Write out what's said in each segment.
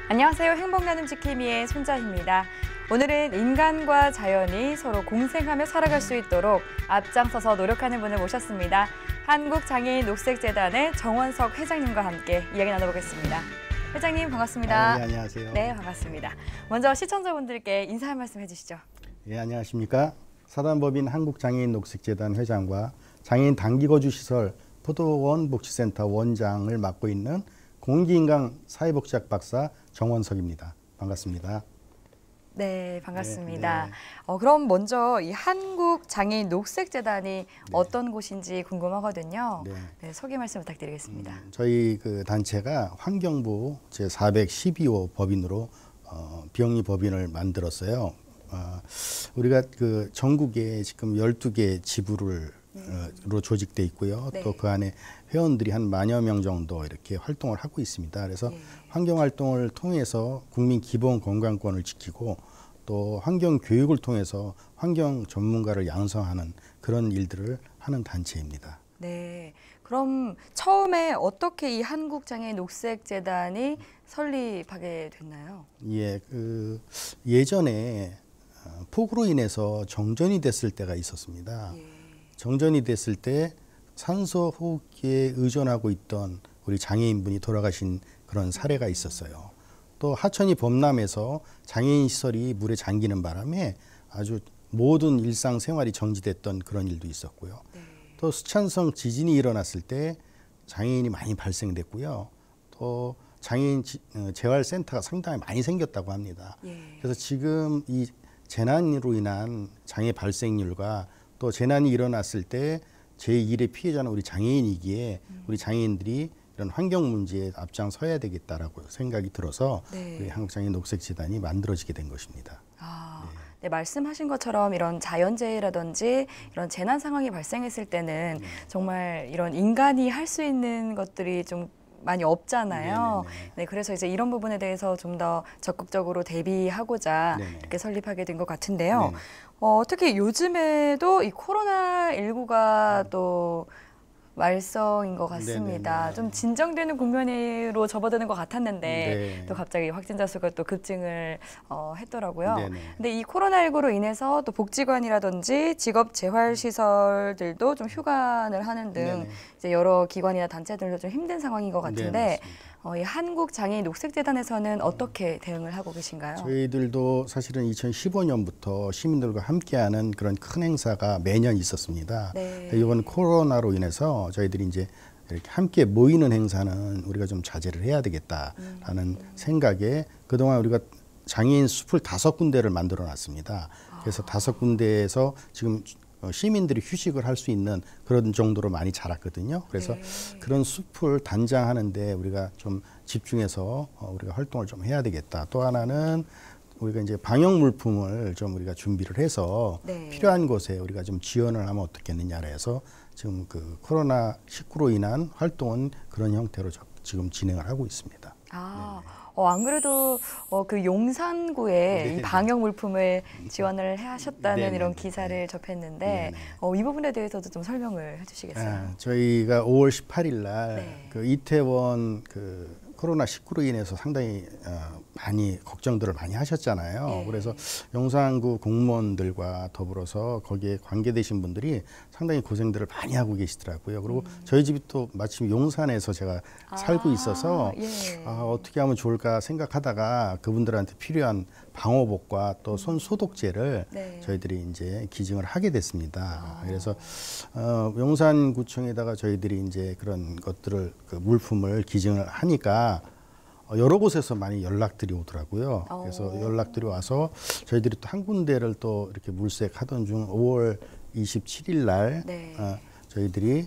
안녕하세요. 행복나눔 지킴이의 손자희입니다. 오늘은 인간과 자연이 서로 공생하며 살아갈 수 있도록 앞장서서 노력하는 분을 모셨습니다. 한국장애인 녹색재단의 정원석 회장님과 함께 이야기 나눠보겠습니다. 회장님 반갑습니다. 네, 안녕하세요. 네, 반갑습니다. 먼저 시청자분들께 인사 한 말씀 해주시죠. 예, 안녕하십니까. 사단법인 한국장애인 녹색재단 회장과 장애인 단기거주시설 포도원 복지센터 원장을 맡고 있는 공기인강 사회복지학 박사 정원석입니다. 반갑습니다. 네, 반갑습니다. 네. 그럼 먼저 이 한국장애인 녹색재단이 어떤 곳인지 궁금하거든요. 네, 소개 말씀 부탁드리겠습니다. 저희 그 단체가 환경부 제412호 법인으로 비영리 법인을 만들었어요. 우리가 그 전국에 지금 12개 지부를 로 조직돼 있고요. 네. 또 그 안에 회원들이 한 10,000여 명 정도 이렇게 활동을 하고 있습니다. 그래서 환경 활동을 통해서 국민 기본 건강권을 지키고 또 환경 교육을 통해서 환경 전문가를 양성하는 그런 일들을 하는 단체입니다. 네, 그럼 처음에 어떻게 이 한국장애인 녹색재단이 설립하게 됐나요? 예, 그 예전에 폭우로 인해서 정전이 됐을 때가 있었습니다. 정전이 됐을 때 산소 호흡기에 의존하고 있던 우리 장애인분이 돌아가신 그런 사례가 있었어요. 또 하천이 범람해서 장애인 시설이 물에 잠기는 바람에 아주 모든 일상생활이 정지됐던 그런 일도 있었고요. 또 수찬성 지진이 일어났을 때 장애인이 많이 발생됐고요. 또 장애인 재활센터가 상당히 많이 생겼다고 합니다. 그래서 지금 이 재난으로 인한 장애 발생률과 또 재난이 일어났을 때 제1의 피해자는 우리 장애인이기에 우리 장애인들이 이런 환경 문제에 앞장서야 되겠다라고 생각이 들어서 우리 한국장애인 녹색재단이 만들어지게 된 것입니다. 네, 말씀하신 것처럼 이런 자연재해라든지 이런 재난 상황이 발생했을 때는 정말 이런 인간이 할 수 있는 것들이 좀 많이 없잖아요. 네, 그래서 이제 이런 부분에 대해서 좀 더 적극적으로 대비하고자 이렇게 설립하게 된 것 같은데요. 특히 요즘에도 이 코로나19가 또 말썽인 것 같습니다. 좀 진정되는 국면으로 접어드는 것 같았는데 또 갑자기 확진자 수가 또 급증을 했더라고요. 근데 이 코로나19로 인해서 또 복지관이라든지 직업재활시설들도 좀 휴관을 하는 등 이제 여러 기관이나 단체들도 좀 힘든 상황인 것 같은데 이 한국장애인 녹색재단에서는 어떻게 대응을 하고 계신가요? 저희들도 사실은 2015년부터 시민들과 함께하는 그런 큰 행사가 매년 있었습니다. 이번 코로나로 인해서 저희들이 이제 이렇게 함께 모이는 행사는 우리가 좀 자제를 해야 되겠다라는 생각에 그동안 우리가 장애인 숲을 5군데를 만들어 놨습니다. 그래서 5군데에서 지금 시민들이 휴식을 할 수 있는 그런 정도로 많이 자랐거든요. 그래서 그런 숲을 단장하는데 우리가 좀 집중해서 우리가 활동을 좀 해야 되겠다. 또 하나는 우리가 이제 방역 물품을 좀 우리가 준비를 해서 필요한 곳에 우리가 좀 지원을 하면 어떻겠느냐 해서 지금 그 코로나19로 인한 활동은 그런 형태로 지금 진행을 하고 있습니다. 안 그래도 그 용산구에 이 방역 물품을 지원을 하셨다는 이런 기사를 접했는데 이 부분에 대해서도 좀 설명을 해주시겠어요? 저희가 5월 18일 날 그 이태원 그 코로나19로 인해서 상당히 많이 걱정들을 많이 하셨잖아요. 그래서 용산구 공무원들과 더불어서 거기에 관계되신 분들이 상당히 고생들을 많이 하고 계시더라고요. 그리고 저희 집이 또 마침 용산에서 제가 살고 있어서 어떻게 하면 좋을까 생각하다가 그분들한테 필요한 방호복과 또 손 소독제를 저희들이 이제 기증을 하게 됐습니다. 그래서 용산구청에다가 저희들이 이제 그런 것들을 그 물품을 기증을 하니까 여러 곳에서 많이 연락들이 오더라고요. 그래서 연락들이 와서 저희들이 또 한 군데를 또 이렇게 물색하던 중 5월 27일 날 저희들이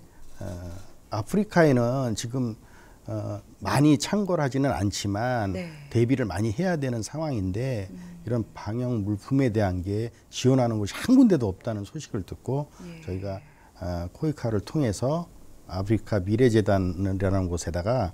아프리카에는 지금 많이 창궐하지는 않지만 대비를 많이 해야 되는 상황인데 이런 방역 물품에 대한 게 지원하는 곳이 한 군데도 없다는 소식을 듣고 저희가 코이카를 통해서 아프리카 미래재단이라는 곳에다가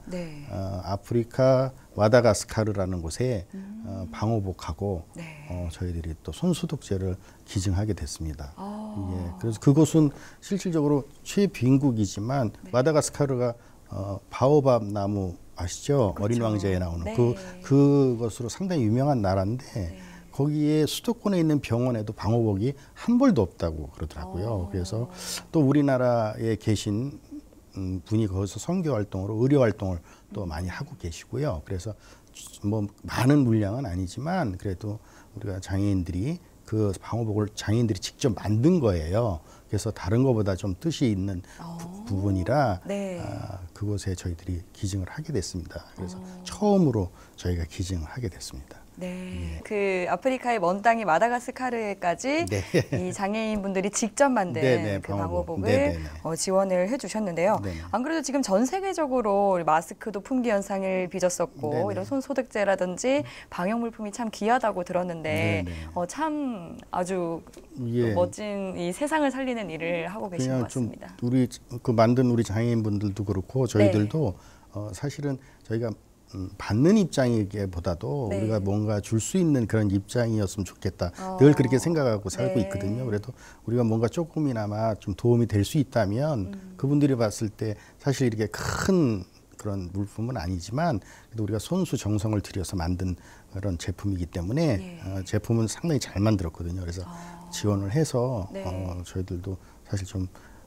아프리카 마다가스카르라는 곳에 방호복하고 저희들이 또 손소독제를 기증하게 됐습니다. 그래서 그곳은 실질적으로 최빈국이지만 마다가스카르가 바오밥 나무 아시죠? 그렇죠. 어린 왕자에 나오는 네. 그것으로 상당히 유명한 나라인데 네. 거기에 수도권에 있는 병원에도 방호복이 한 벌도 없다고 그러더라고요. 그래서 또 우리나라에 계신 분이 거기서 선교 활동으로 의료 활동을 또 많이 하고 계시고요. 그래서 뭐 많은 물량은 아니지만 그래도 우리가 장애인들이 그 방호복을 장애인들이 직접 만든 거예요. 그래서 다른 것보다 좀 뜻이 있는 부분이라 네. 그곳에 저희들이 기증을 하게 됐습니다. 그래서 처음으로 저희가 기증을 하게 됐습니다. 네, 그 아프리카의 먼 땅이 마다가스카르까지 네. 이 장애인분들이 직접 만든 네네, 그 방호복. 방호복을 네네네. 지원을 해주셨는데요. 네네. 안 그래도 지금 전 세계적으로 마스크도 품귀 현상을 빚었었고 네네. 이런 손소독제라든지 방역 물품이 참 귀하다고 들었는데 네네. 참 아주 예. 멋진 이 세상을 살리는 일을 하고 계신 것 그냥 좀 같습니다. 우리 그 만든 우리 장애인분들도 그렇고 저희들도 사실은 저희가 받는 입장이기보다도 네. 우리가 뭔가 줄 수 있는 그런 입장이었으면 좋겠다. 늘 그렇게 생각하고 살고 네. 있거든요. 그래도 우리가 뭔가 조금이나마 좀 도움이 될 수 있다면 그분들이 봤을 때 사실 이렇게 큰 그런 물품은 아니지만 그래도 우리가 손수 정성을 들여서 만든 그런 제품이기 때문에 제품은 상당히 잘 만들었거든요. 그래서 지원을 해서 네. 저희들도 사실 좀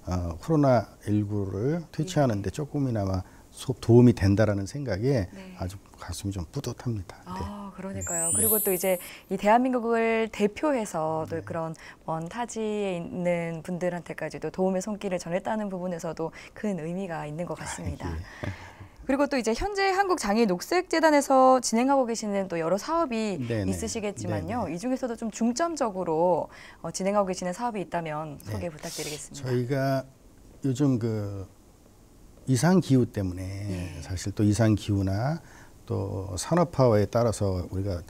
코로나19를 퇴치하는데 조금이나마 도움이 된다라는 생각에 아주 가슴이 좀 뿌듯합니다. 그러니까요. 그리고 또 이제 이 대한민국을 대표해서 또 그런 먼 타지에 있는 분들한테까지도 도움의 손길을 전했다는 부분에서도 큰 의미가 있는 것 같습니다. 그리고 또 이제 현재 한국장애인 녹색재단에서 진행하고 계시는 또 여러 사업이 네네. 있으시겠지만요. 네네. 이 중에서도 좀 중점적으로 진행하고 계시는 사업이 있다면 소개 부탁드리겠습니다. 저희가 요즘 그 이상 기후 때문에 사실 또 이상 기후나 또 산업화에 따라서 우리가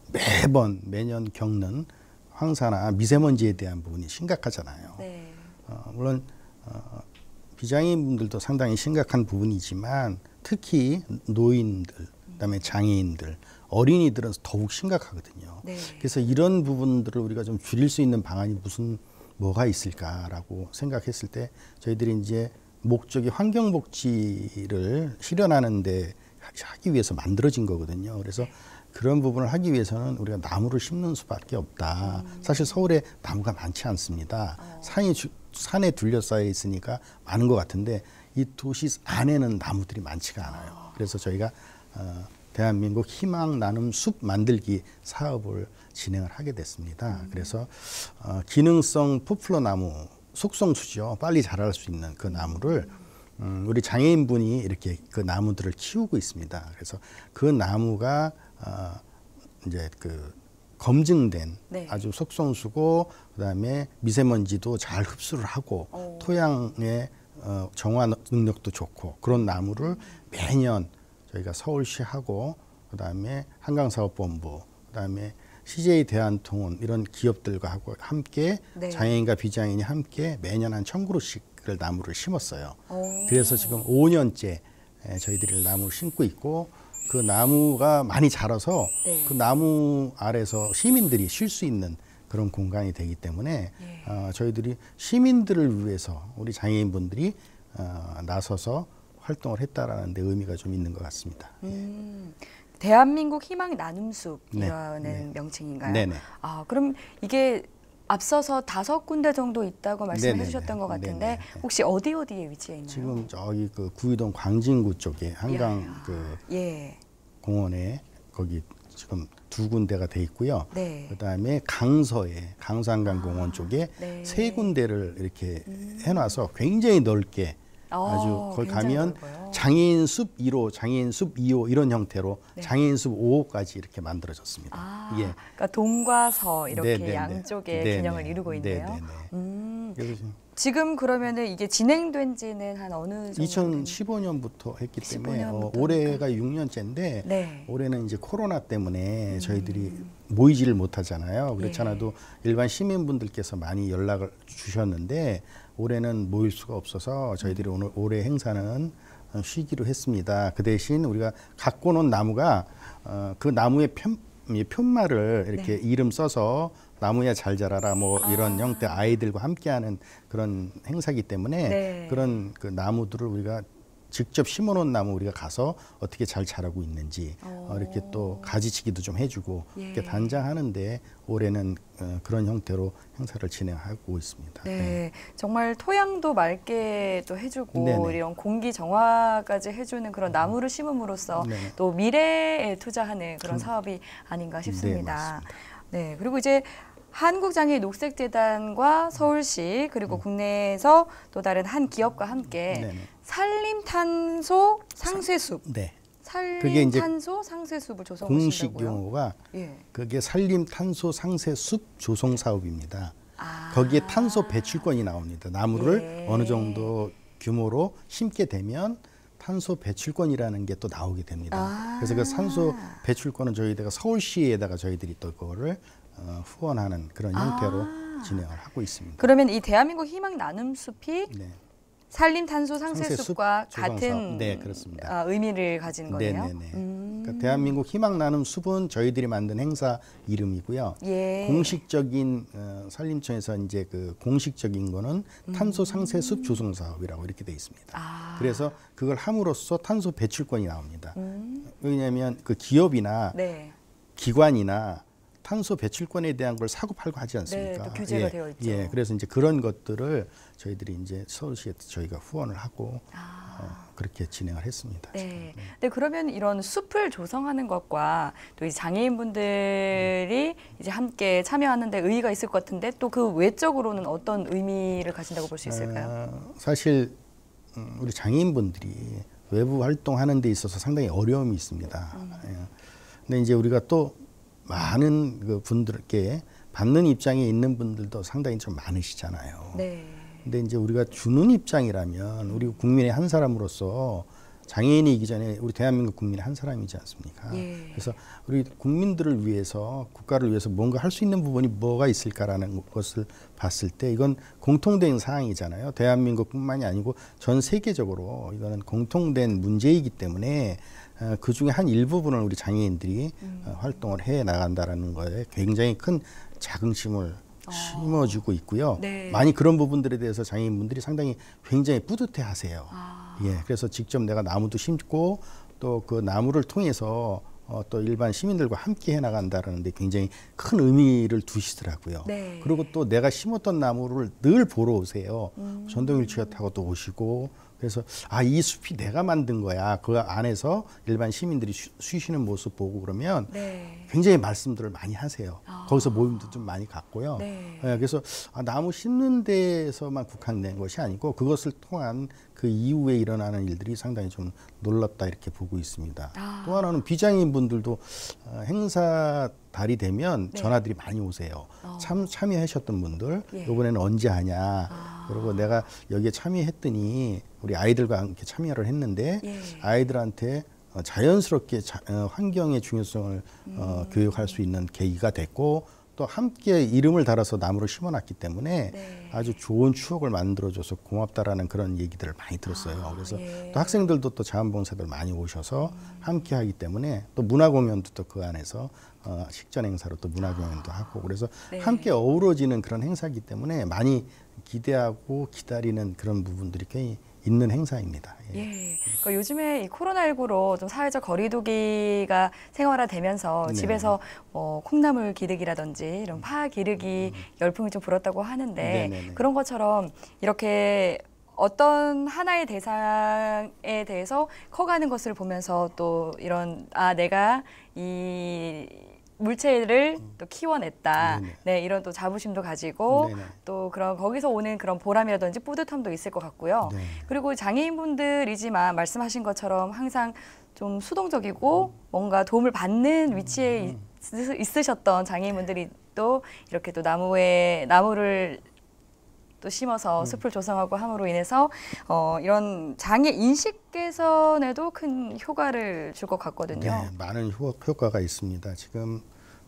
매년 겪는 황사나 미세먼지에 대한 부분이 심각하잖아요. 네. 물론 비장애인분들도 상당히 심각한 부분이지만 특히 노인들, 그다음에 장애인들, 어린이들은 더욱 심각하거든요. 네. 그래서 이런 부분들을 우리가 좀 줄일 수 있는 방안이 뭐가 있을까라고 생각했을 때 저희들이 이제 목적이 환경복지를 실현하는데 하기 위해서 만들어진 거거든요. 그래서 그런 부분을 하기 위해서는 우리가 나무를 심는 수밖에 없다. 사실 서울에 나무가 많지 않습니다. 산에 둘러싸여 있으니까 많은 것 같은데 이 도시 안에는 나무들이 많지가 않아요. 그래서 저희가 대한민국 희망 나눔 숲 만들기 사업을 진행을 하게 됐습니다. 그래서 기능성 포플러 나무 속성수죠. 빨리 자랄 수 있는 그 나무를 우리 장애인분이 이렇게 그 나무들을 키우고 있습니다. 그래서 그 나무가 이제 그 검증된 아주 속성수고 그다음에 미세먼지도 잘 흡수를 하고 토양의 정화 능력도 좋고 그런 나무를 매년 저희가 서울시하고 그다음에 한강사업본부 그다음에 CJ 대한통운 이런 기업들과 하고 함께 장애인과 비장애인이 함께 매년 한 1,000그루씩을 나무를 심었어요. 그래서 지금 5년째 저희들이 나무를 심고 있고 그 나무가 많이 자라서 그 나무 아래서 시민들이 쉴 수 있는 그런 공간이 되기 때문에 저희들이 시민들을 위해서 우리 장애인분들이 나서서 활동을 했다라는 데 의미가 좀 있는 것 같습니다. 대한민국 희망 나눔숲이라는 명칭인가요? 네네. 그럼 이게 앞서서 5군데 정도 있다고 말씀해 주셨던 것 같은데 네네. 혹시 어디에 위치해 있나요? 지금 저기 그 구의동 광진구 쪽에 한강 공원에 거기 지금 2군데가 돼 있고요. 그다음에 강서한강공원 쪽에 3군데를 이렇게 해놔서 굉장히 넓게 아주 거기 가면 넓어요. 장애인 숲 1호, 장애인 숲 2호 이런 형태로 장애인 숲 5호까지 이렇게 만들어졌습니다. 그러니까 동과 서 이렇게 양쪽에 균형을 이루고 있네요. 지금 그러면은 이게 진행된 지는 한 어느 정도? 2015년부터 했기 때문에 올해가 6년째인데 올해는 이제 코로나 때문에 저희들이 모이지를 못하잖아요. 그렇지 않아도 일반 시민분들께서 많이 연락을 주셨는데 올해는 모일 수가 없어서 저희들이 올해 행사는 쉬기로 했습니다. 그 대신 우리가 갖고 놓은 나무가 그 나무의 편말을 이렇게 이름 써서 나무야 잘 자라라 뭐 이런 형태 아이들과 함께하는 그런 행사이기 때문에 그런 그 나무들을 우리가 직접 심어놓은 나무 우리가 가서 어떻게 잘 자라고 있는지 이렇게 또 가지치기도 좀 해주고 이렇게 단장하는데 올해는 그런 형태로 행사를 진행하고 있습니다. 네, 정말 토양도 맑게 또 해주고 네네. 이런 공기 정화까지 해주는 그런 나무를 심음으로써 네네. 또 미래에 투자하는 그런 사업이 아닌가 싶습니다. 맞습니다. 네, 그리고 이제 한국장애인 녹색재단과 서울시 그리고 국내에서 또 다른 한 기업과 함께 네네. 산림탄소 상쇄숲, 네. 그게 이제 산림탄소 상쇄숲을 공식 조성하신다고요? 용어가 예. 그게 산림탄소 상쇄숲 조성 사업입니다. 아. 거기에 탄소 배출권이 나옵니다. 나무를 예. 어느 정도 규모로 심게 되면 탄소 배출권이라는 게 또 나오게 됩니다. 아. 그래서 그 산소 배출권은 저희가 서울시에다가 저희들이 또 그거를 후원하는 그런 형태로 진행을 하고 있습니다. 그러면 이 대한민국 희망 나눔 숲이 네. 산림탄소 상쇄숲과 상쇄숲 같은 조성사업. 네, 그렇습니다. 의미를 가진 거네요. 네네네. 그러니까 대한민국 희망 나눔 숲은 저희들이 만든 행사 이름이고요. 예. 공식적인 산림청에서 이제 그 공식적인 거는 탄소 상쇄 숲 조성 사업이라고 이렇게 돼 있습니다. 아. 그래서 그걸 함으로써 탄소 배출권이 나옵니다. 왜냐하면 그 기업이나 네. 기관이나 탄소 배출권에 대한 걸 사고 팔고 하지 않습니까? 네, 또 규제가 되어 있죠. 예, 그래서 이제 그런 것들을 저희들이 이제 서울시에 저희가 후원을 하고 그렇게 진행을 했습니다. 네. 네, 그러면 이런 숲을 조성하는 것과 또 이 장애인분들이 이제 함께 참여하는데 의의가 있을 것 같은데 또 그 외적으로는 어떤 의미를 가진다고 볼 수 있을까요? 사실 우리 장애인분들이 외부 활동하는 데 있어서 상당히 어려움이 있습니다. 예. 근데 이제 우리가 또 많은 그 분들께 받는 입장에 있는 분들도 상당히 좀 많으시잖아요. 네. 근데 이제 우리가 주는 입장이라면 우리 국민의 한 사람으로서 장애인이기 전에 우리 대한민국 국민의 한 사람이지 않습니까? 예. 그래서 우리 국민들을 위해서 국가를 위해서 뭔가 할 수 있는 부분이 뭐가 있을까라는 것을 봤을 때 이건 공통된 사항이잖아요. 대한민국뿐만이 아니고 전 세계적으로 이거는 공통된 문제이기 때문에 그 중에 한 일부분을 우리 장애인들이 활동을 해 나간다라는 거에 굉장히 큰 자긍심을 심어주고 있고요. 네. 많이 그런 부분들에 대해서 장애인분들이 상당히 굉장히 뿌듯해하세요. 예, 그래서 직접 내가 나무도 심고 또 그 나무를 통해서 또 일반 시민들과 함께 해나간다라는 데 굉장히 큰 의미를 두시더라고요. 네. 그리고 또 내가 심었던 나무를 늘 보러 오세요. 전동휠체어 타고 또 오시고 그래서 이 숲이 내가 만든 거야. 그 안에서 일반 시민들이 쉬시는 모습 보고 그러면 네. 굉장히 말씀들을 많이 하세요. 거기서 모임도 좀 많이 갖고요. 네. 예, 그래서 나무 심는 데에서만 국한된 것이 아니고 그것을 통한 그 이후에 일어나는 일들이 상당히 좀 놀랍다 이렇게 보고 있습니다. 또 하나는 비장애인 분들도 행사 달이 되면 네. 전화들이 많이 오세요. 참여하셨던 분들 예. 이번에는 언제 하냐. 그리고 내가 여기에 참여했더니 우리 아이들과 함께 참여를 했는데 예. 아이들한테 자연스럽게 환경의 중요성을 교육할 수 있는 계기가 됐고 또 함께 이름을 달아서 나무를 심어놨기 때문에 네. 아주 좋은 추억을 만들어줘서 고맙다라는 그런 얘기들을 많이 들었어요. 그래서 예. 또 학생들도 또 자원봉사들 많이 오셔서 함께 하기 때문에 또 문화공연도 또 그 안에서 식전 행사로 또 문화공연도 하고 그래서 네. 함께 어우러지는 그런 행사이기 때문에 많이 기대하고 기다리는 그런 부분들이 꽤 있는 행사입니다. 예. 예. 그러니까 요즘에 이 코로나19로 좀 사회적 거리두기가 생활화되면서 네. 집에서 콩나물 기르기라든지 이런 파 기르기 열풍이 좀 불었다고 하는데 네네네. 그런 것처럼 이렇게 어떤 하나의 대상에 대해서 커가는 것을 보면서 또 이런 내가 이 물체를 또 키워냈다. 네네. 네, 이런 또 자부심도 가지고 네네. 또 그런 거기서 오는 그런 보람이라든지 뿌듯함도 있을 것 같고요. 네. 그리고 장애인분들이지만 말씀하신 것처럼 항상 좀 수동적이고 뭔가 도움을 받는 위치에 있으셨던 장애인분들이 또 이렇게 또 나무를 또 심어서 숲을 조성하고 함으로 인해서 이런 장애 인식 개선에도 큰 효과를 줄 것 같거든요. 네, 많은 효과가 있습니다. 지금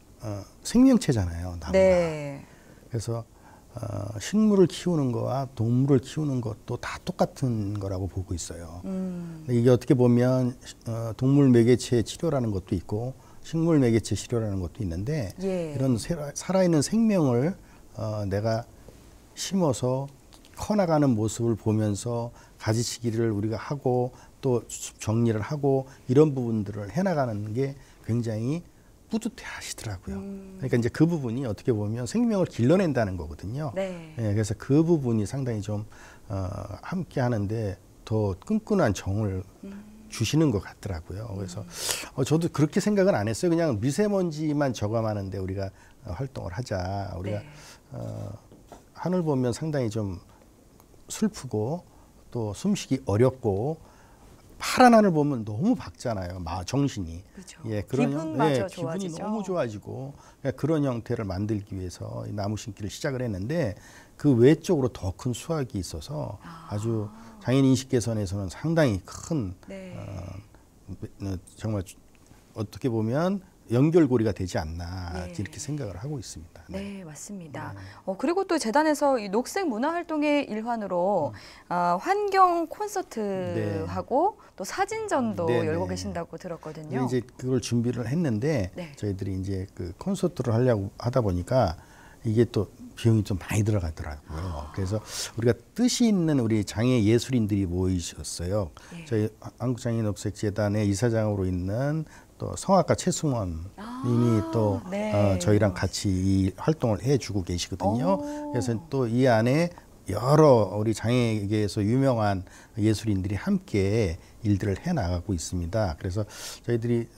생명체잖아요, 나무가. 네. 그래서 식물을 키우는 거와 동물을 키우는 것도 다 똑같은 거라고 보고 있어요. 근데 이게 어떻게 보면 동물 매개체 치료라는 것도 있고 식물 매개체 치료라는 것도 있는데 예. 이런 살아있는 생명을 내가 심어서 커나가는 모습을 보면서 가지치기를 우리가 하고 또 정리를 하고 이런 부분들을 해나가는 게 굉장히 뿌듯해 하시더라고요. 그러니까 이제 그 부분이 어떻게 보면 생명을 길러낸다는 거거든요. 네. 예, 그래서 그 부분이 상당히 좀 함께 하는데 더 끈끈한 정을 주시는 것 같더라고요. 그래서 저도 그렇게 생각은 안 했어요. 그냥 미세먼지만 저감하는데 우리가 활동을 하자. 우리가 네. 하늘 보면 상당히 좀 슬프고 또 숨쉬기 어렵고 파란 하늘 보면 너무 밝잖아요. 정신이. 그렇죠. 예, 기분마저 기분이 좋아지죠. 너무 좋아지고 그런 형태를 만들기 위해서 이 나무 심기를 시작을 했는데 그 외적으로 더 큰 수확이 있어서 아주 장애인 인식 개선에서는 상당히 큰 네. 정말 어떻게 보면 연결고리가 되지 않나 네. 이렇게 생각을 하고 있습니다. 네, 맞습니다. 그리고 또 재단에서 이 녹색 문화 활동의 일환으로 환경 콘서트하고 또 사진전도 네네. 열고 계신다고 들었거든요. 이제 그걸 준비를 했는데 네. 저희들이 이제 그 콘서트를 하려고 하다 보니까 이게 또 비용이 좀 많이 들어가더라고요. 그래서 우리가 뜻이 있는 우리 장애 예술인들이 모이셨어요. 네. 저희 한국장애인녹색재단의 이사장으로 있는 또 성악가 최승원 님이 또 네. 저희랑 같이 이 활동을 해주고 계시거든요. 그래서 또 이 안에 여러 우리 장애계에서 유명한 예술인들이 함께 일들을 해 나가고 있습니다. 그래서 저희들이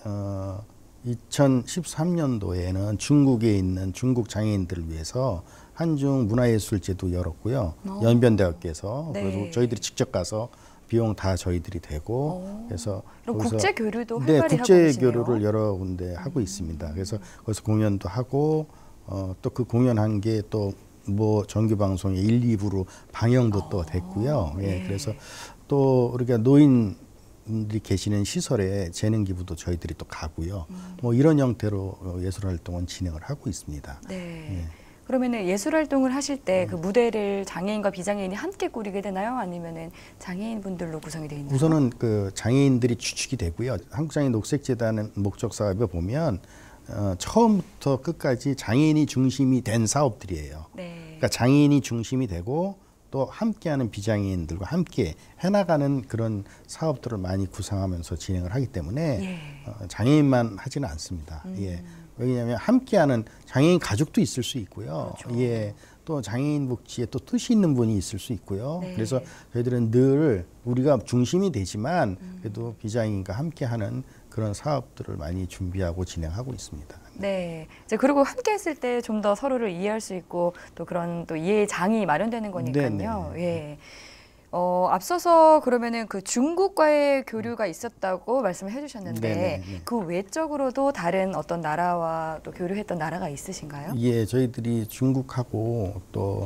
2013년도에는 중국에 있는 중국 장애인들을 위해서 한중 문화예술제도 열었고요. 연변대학교에서 네. 그래서 저희들이 직접 가서 비용 다 저희들이 되고 그래서 그럼 거기서 국제 교류도 네, 활발히 국제 하고 계시네요. 교류를 여러 군데 하고 있습니다. 그래서 거기서 공연도 하고 또 그 공연한 게 또 뭐 정규 방송의 1, 2부로 방영도 또 됐고요. 예, 그래서 또 우리가 노인들이 계시는 시설에 재능 기부도 저희들이 또 가고요. 뭐 이런 형태로 예술 활동은 진행을 하고 있습니다. 네. 그러면은 예술 활동을 하실 때 그 무대를 장애인과 비장애인이 함께 꾸리게 되나요? 아니면은 장애인 분들로 구성이 되어 있나요? 우선은 그 장애인들이 주축이 되고요. 한국장애인 녹색재단의 목적 사업에 보면 처음부터 끝까지 장애인이 중심이 된 사업들이에요. 네. 그러니까 장애인이 중심이 되고 또 함께하는 비장애인들과 함께 해나가는 그런 사업들을 많이 구상하면서 진행을 하기 때문에 예. 장애인만 하지는 않습니다. 예. 왜냐하면 함께하는 장애인 가족도 있을 수 있고요. 그렇죠. 예. 또 장애인 복지에 또 뜻이 있는 분이 있을 수 있고요. 네. 그래서 저희들은 늘 우리가 중심이 되지만 그래도 비장애인과 함께하는 그런 사업들을 많이 준비하고 진행하고 있습니다. 네. 이제 그리고 함께 했을 때 좀 더 서로를 이해할 수 있고 또 그런 또 이해의 장이 마련되는 거니까요. 네네. 예. 앞서서 그러면은 그 중국과의 교류가 있었다고 말씀을 해주셨는데 네네. 그 외적으로도 다른 어떤 나라와 또 교류했던 나라가 있으신가요? 예, 저희들이 중국하고 또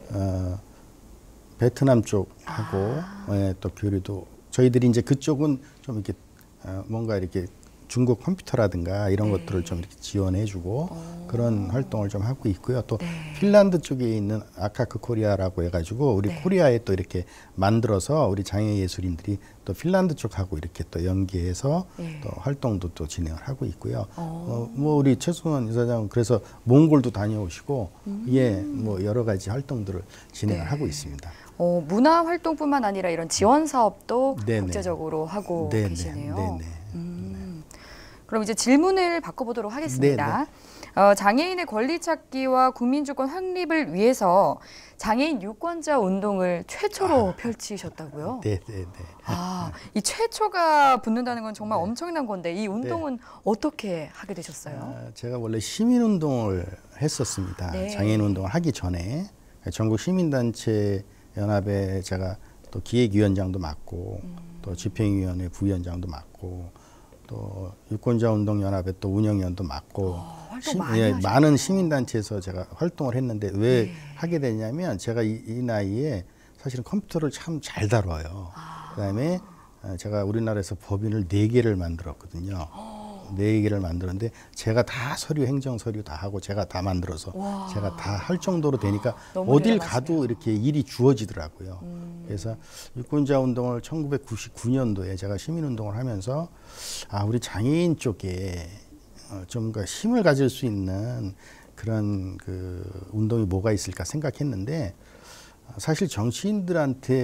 베트남 쪽하고 예, 또 교류도 저희들이 이제 그쪽은 좀 이렇게 뭔가 이렇게 중국 컴퓨터라든가 이런 것들을 좀 이렇게 지원해주고 그런 활동을 좀 하고 있고요. 또 핀란드 쪽에 있는 아카크 코리아라고 해가지고 우리 코리아에 또 이렇게 만들어서 우리 장애 예술인들이 또 핀란드 쪽하고 이렇게 또 연계해서 또 활동도 또 진행을 하고 있고요. 뭐 우리 최승원 이사장은 그래서 몽골도 다녀오시고 예, 뭐 여러 가지 활동들을 진행을 하고 있습니다. 문화 활동뿐만 아니라 이런 지원 사업도 네네. 국제적으로 하고 네네. 계시네요. 네네. 그럼 이제 질문을 바꿔보도록 하겠습니다. 장애인의 권리 찾기와 국민주권 확립을 위해서 장애인 유권자 운동을 최초로 펼치셨다고요? 네네네. 이 최초가 붙는다는 건 정말 엄청난 건데 이 운동은 어떻게 하게 되셨어요? 제가 원래 시민운동을 했었습니다. 네. 장애인 운동을 하기 전에 전국 시민단체 연합에 제가 또 기획위원장도 맡고 또 집행위원회 부위원장도 맡고 또 유권자운동연합의 또 운영위원도 맡고 활동 많이 하셨네요. 많은 시민단체에서 제가 활동을 했는데 왜 하게 되냐면 제가 이 나이에 사실은 컴퓨터를 참 잘 다뤄요. 그다음에 제가 우리나라에서 법인을 4개를 만들었거든요. 4개를 만들었는데 제가 다 서류, 행정 서류 다 하고 제가 다 만들어서 제가 다 할 정도로 되니까 너무 어딜 대단하시네요. 가도 이렇게 일이 주어지더라고요. 그래서 유권자 운동을 1999년도에 제가 시민운동을 하면서 우리 장애인 쪽에 좀 힘을 가질 수 있는 그런 그 운동이 뭐가 있을까 생각했는데 사실 정치인들한테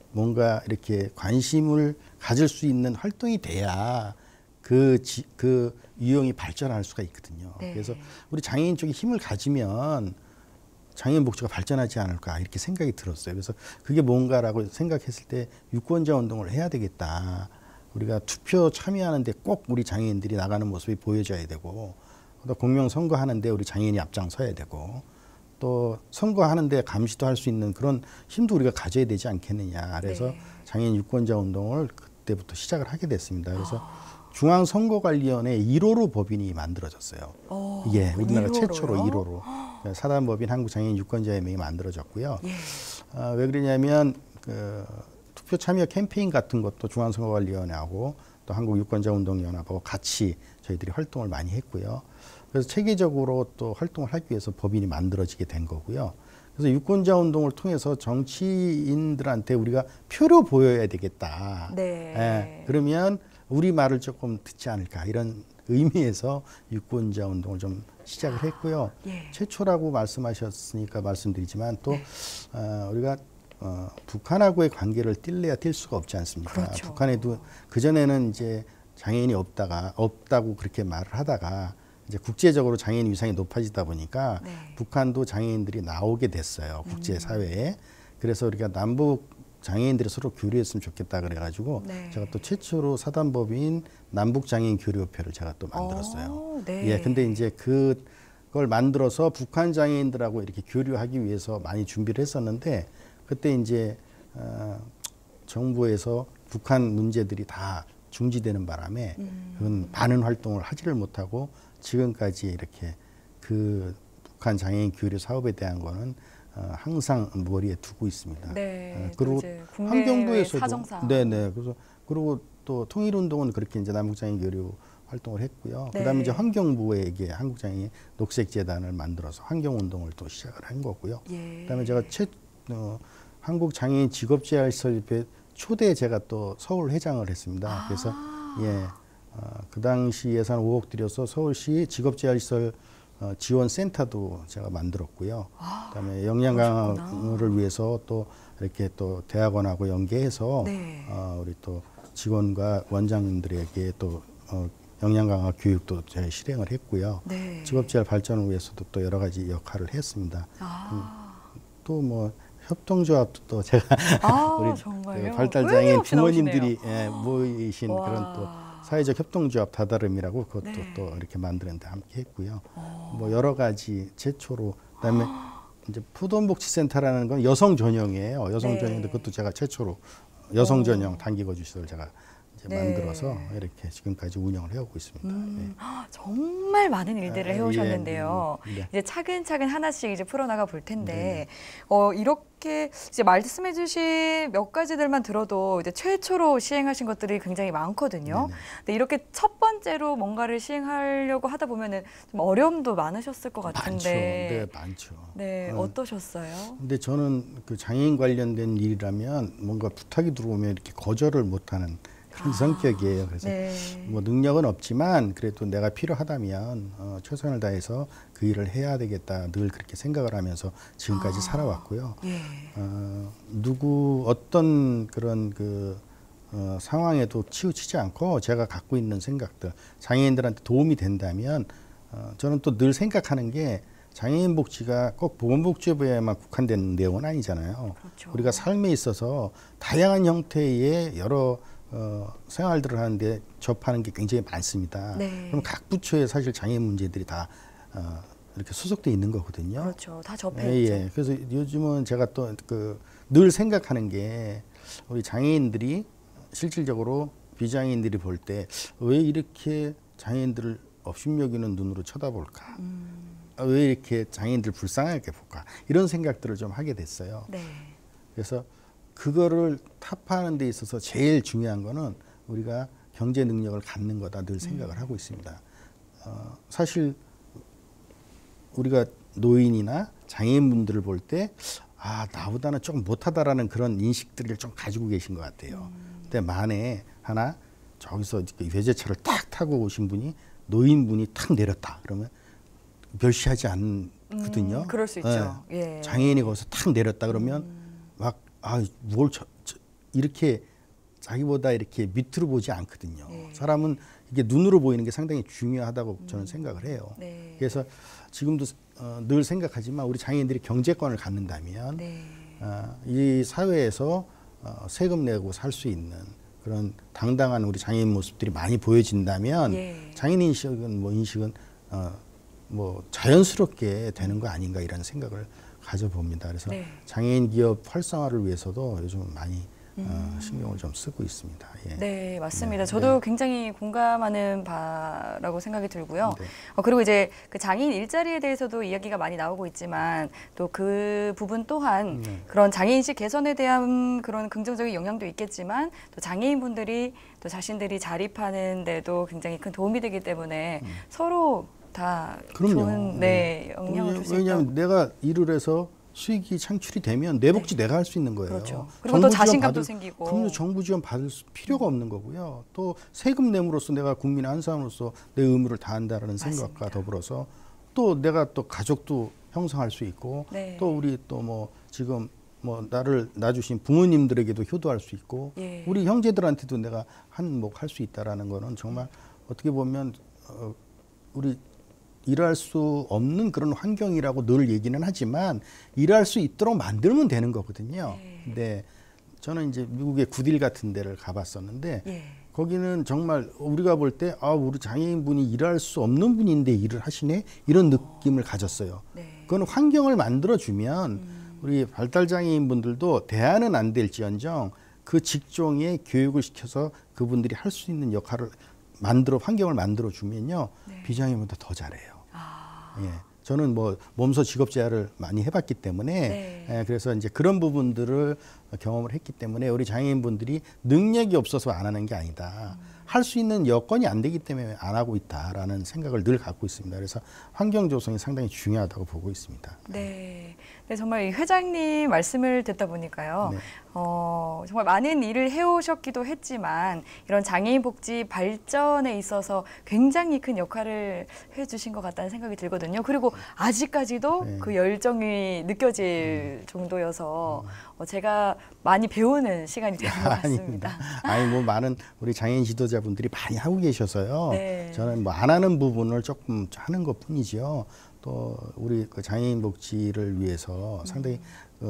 뭔가 이렇게 관심을 가질 수 있는 활동이 돼야 그 유형이 발전할 수가 있거든요. 네. 그래서 우리 장애인 쪽에 힘을 가지면 장애인 복지가 발전하지 않을까 이렇게 생각이 들었어요. 그래서 그게 뭔가라고 생각했을 때 유권자 운동을 해야 되겠다. 우리가 투표 참여하는데 꼭 우리 장애인들이 나가는 모습이 보여져야 되고 또 공명 선거하는데 우리 장애인이 앞장서야 되고 또 선거하는데 감시도 할 수 있는 그런 힘도 우리가 가져야 되지 않겠느냐. 그래서 네. 장애인 유권자 운동을 그때부터 시작을 하게 됐습니다. 그래서 중앙선거관리위원회 1호로 법인이 만들어졌어요. 예, 우리나라 1호로요? 최초로 1호로 사단법인 한국장애인 유권자연맹이 만들어졌고요. 예. 왜 그러냐면 투표 참여 캠페인 같은 것도 중앙선거관리위원회하고 또 한국유권자운동연합하고 같이 저희들이 활동을 많이 했고요. 그래서 체계적으로 또 활동을 하기 위해서 법인이 만들어지게 된 거고요. 그래서 유권자 운동을 통해서 정치인들한테 우리가 표로 보여야 되겠다. 네. 예, 그러면 우리 말을 조금 듣지 않을까 이런 의미에서 유권자 운동을 좀 시작을 했고요. 예. 최초라고 말씀하셨으니까 말씀드리지만 또 우리가 북한하고의 관계를 뗄래야 뗄 수가 없지 않습니까? 그렇죠. 북한에도 그전에는 이제 장애인이 없다고 그렇게 말을 하다가 이제 국제적으로 장애인 위상이 높아지다 보니까 네. 북한도 장애인들이 나오게 됐어요. 국제사회에. 그래서 우리가 남북 장애인들이 서로 교류했으면 좋겠다 그래가지고 네. 제가 또 최초로 사단법인 남북장애인 교류협회를 제가 또 만들었어요. 네. 예, 근데 이제 그걸 만들어서 북한 장애인들하고 이렇게 교류하기 위해서 많이 준비를 했었는데 그때 이제 정부에서 북한 문제들이 다 중지되는 바람에 그건 많은 활동을 하지를 못하고 지금까지 이렇게 그 북한 장애인 교류 사업에 대한 거는 항상 머리에 두고 있습니다. 네. 그리고 이제 국내외 환경부에서도 사정상. 네네. 그래서 그리고 또 통일운동은 그렇게 이제 남북장애인 교류 활동을 했고요. 네. 그다음에 이제 환경부에게 한국장애인 녹색재단을 만들어서 환경운동을 또 시작을 한 거고요. 예. 그다음에 제가 한국장애인 직업재활시설협회 초대 제가 또 서울 회장을 했습니다. 그래서 예, 그 당시 예산 5억 들여서 서울시 직업재활시설 지원센터도 제가 만들었고요. 그다음에 역량 강화를 위해서 또 이렇게 또 대학원하고 연계해서 네. 우리 또 직원과 원장님들에게 또 역량 강화 교육도 제가 실행을 했고요. 네. 직업재활 발전을 위해서도 또 여러 가지 역할을 했습니다. 또 뭐 협동조합도 또 제가 우리 정말요? 발달장애인 끊임없이 부모님들이 나오시네요. 모이신 와. 그런 또 사회적 협동조합 다다름이라고 그것도 네. 또 이렇게 만드는데 함께 했고요. 뭐 여러 가지 최초로 그다음에 이제 푸드원복지센터라는 건 여성 전용이에요. 여성 네. 전용인데 그것도 제가 최초로 여성 전용 단기거주 시설 제가 이제 네. 만들어서 이렇게 지금까지 운영을 해오고 있습니다. 네. 정말 많은 일들을 해오셨는데요. 네. 이제 차근차근 하나씩 이제 풀어나가 볼 텐데, 네. 이렇게 이제 말씀해주신 몇 가지들만 들어도 이제 최초로 시행하신 것들이 굉장히 많거든요. 네네. 근데 이렇게 첫 번째로 뭔가를 시행하려고 하다 보면은 좀 어려움도 많으셨을 것 많죠. 같은데, 네, 많죠. 네, 어떠셨어요? 근데 저는 그 장애인 관련된 일이라면 뭔가 부탁이 들어오면 이렇게 거절을 못하는 그런 성격이에요. 그래서 네. 뭐 능력은 없지만 그래도 내가 필요하다면 최선을 다해서 그 일을 해야 되겠다 늘 그렇게 생각을 하면서 지금까지 살아왔고요. 예. 어떤 그런 상황에도 치우치지 않고 제가 갖고 있는 생각들 장애인들한테 도움이 된다면 저는 또 늘 생각하는 게 장애인 복지가 꼭 보건복지부에만 국한된 내용은 아니잖아요. 그렇죠. 우리가 삶에 있어서 다양한 형태의 여러 생활들을 하는데 접하는 게 굉장히 많습니다. 네. 그럼 각 부처에 사실 장애인 문제들이 다 이렇게 소속돼 있는 거거든요. 그렇죠. 다 접해 예, 있죠. 예. 그래서 요즘은 제가 또 늘 생각하는 게 우리 장애인들이 실질적으로 비장애인들이 볼 때 왜 이렇게 장애인들을 업신여기는 눈으로 쳐다볼까? 왜 이렇게 장애인들 불쌍하게 볼까? 이런 생각들을 좀 하게 됐어요. 네. 그래서 그거를 타파하는 데 있어서 제일 중요한 거는 우리가 경제 능력을 갖는 거다 늘 생각을 하고 있습니다. 사실 우리가 노인이나 장애인분들을 볼 때 나보다는 조금 못하다라는 그런 인식들을 좀 가지고 계신 것 같아요. 근데 만에 하나 저기서 외제차를 딱 타고 오신 분이 노인분이 탁 내렸다 그러면 멸시하지 않거든요. 그럴 수 있죠. 예. 장애인이 거기서 탁 내렸다 그러면 뭘 이렇게 자기보다 이렇게 밑으로 보지 않거든요. 네. 사람은 이게 눈으로 보이는 게 상당히 중요하다고 저는 생각을 해요. 네. 그래서 지금도 늘 생각하지만 우리 장애인들이 경제권을 갖는다면 네. 이 사회에서 세금 내고 살 수 있는 그런 당당한 우리 장애인 모습들이 많이 보여진다면 예. 장애인 인식은 뭐 자연스럽게 되는 거 아닌가 이런 생각을 가져봅니다. 그래서 네. 장애인 기업 활성화를 위해서도 요즘 많이 신경을 좀 쓰고 있습니다. 예. 네, 맞습니다. 네, 저도 굉장히 공감하는 바라고 생각이 들고요. 네. 그리고 이제 그 장애인 일자리에 대해서도 이야기가 많이 나오고 있지만 또 그 부분 또한 그런 장애인식 개선에 대한 그런 긍정적인 영향도 있겠지만 또 장애인분들이 또 자신들이 자립하는 데도 굉장히 큰 도움이 되기 때문에 서로 다 그럼요. 좋은 네, 영향을 줄 수 있다. 왜냐하면 내가 일을 해서 수익이 창출이 되면 내 복지 내가 할 수 있는 거예요. 그렇죠. 그리고 또 자신감도 생기고. 그럼요. 정부 지원 받을 필요가 없는 거고요. 또 세금 내므로써 내가 국민의 한 사람으로서 내 의무를 다한다라는 생각과 맞습니다. 더불어서 또 내가 또 가족도 형성할 수 있고 네. 또 우리 또 뭐 지금 뭐 나를 낳아주신 부모님들에게도 효도할 수 있고 예. 우리 형제들한테도 내가 한몫 할 수 있다라는 거는 정말 어떻게 보면 우리 일할 수 없는 그런 환경이라고 늘 얘기는 하지만 일할 수 있도록 만들면 되는 거거든요. 네. 근데 저는 이제 미국의 구딜 같은 데를 가봤었는데 예. 거기는 정말 우리가 볼 때 우리 장애인분이 일할 수 없는 분인데 일을 하시네 이런 느낌을 가졌어요. 네. 그건 환경을 만들어주면 우리 발달장애인분들도 대안은 안 될지언정 그 직종에 교육을 시켜서 그분들이 할 수 있는 역할을 환경을 만들어주면요. 네. 비장애인보다 더 잘해요. 예. 저는 뭐 몸소 직업 재활을 많이 해봤기 때문에 네. 예, 그래서 이제 그런 부분들을 경험을 했기 때문에 우리 장애인분들이 능력이 없어서 안 하는 게 아니다. 할 수 있는 여건이 안 되기 때문에 안 하고 있다라는 생각을 늘 갖고 있습니다. 그래서 환경 조성이 상당히 중요하다고 보고 있습니다. 네. 네, 정말 이 회장님 말씀을 듣다 보니까요. 네. 정말 많은 일을 해오셨기도 했지만 이런 장애인 복지 발전에 있어서 굉장히 큰 역할을 해주신 것 같다는 생각이 들거든요. 그리고 아직까지도 네. 그 열정이 느껴질 정도여서 제가 많이 배우는 시간이 되는 것 같습니다. 아니 뭐 많은 우리 장애인 지도자분들이 많이 하고 계셔서요. 네. 저는 뭐 안 하는 부분을 조금 하는 것뿐이지요. 또 우리 그 장애인 복지를 위해서 상당히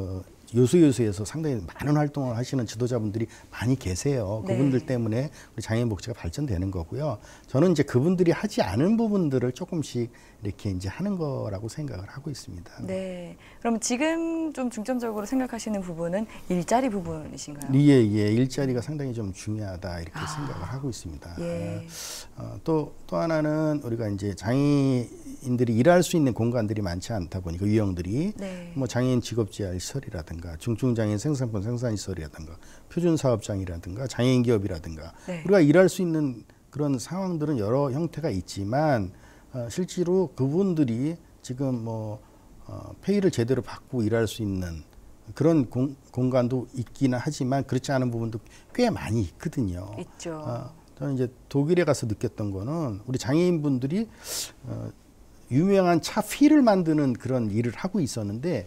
요소에서 상당히 많은 활동을 하시는 지도자분들이 많이 계세요. 네. 그분들 때문에 우리 장애인 복지가 발전되는 거고요. 저는 이제 그분들이 하지 않은 부분들을 조금씩 이렇게 이제 하는 거라고 생각을 하고 있습니다. 네. 그럼 지금 좀 중점적으로 생각하시는 부분은 일자리 부분이신가요? 예, 일자리가 상당히 좀 중요하다 이렇게 생각을 하고 있습니다. 예. 또 하나는 우리가 이제 장애인들이 일할 수 있는 공간들이 많지 않다 보니까 유형들이 네. 뭐 장애인 직업재활 시설이라든가 중증장애인 생산품 생산시설이라든가 표준사업장이라든가 장애인 기업이라든가 네. 우리가 일할 수 있는 그런 상황들은 여러 형태가 있지만 실제로 그분들이 지금 뭐 페이를 제대로 받고 일할 수 있는 그런 공간도 있기는 하지만 그렇지 않은 부분도 꽤 많이 있거든요. 있죠. 저는 이제 독일에 가서 느꼈던 거는 우리 장애인분들이 유명한 차 휠을 만드는 그런 일을 하고 있었는데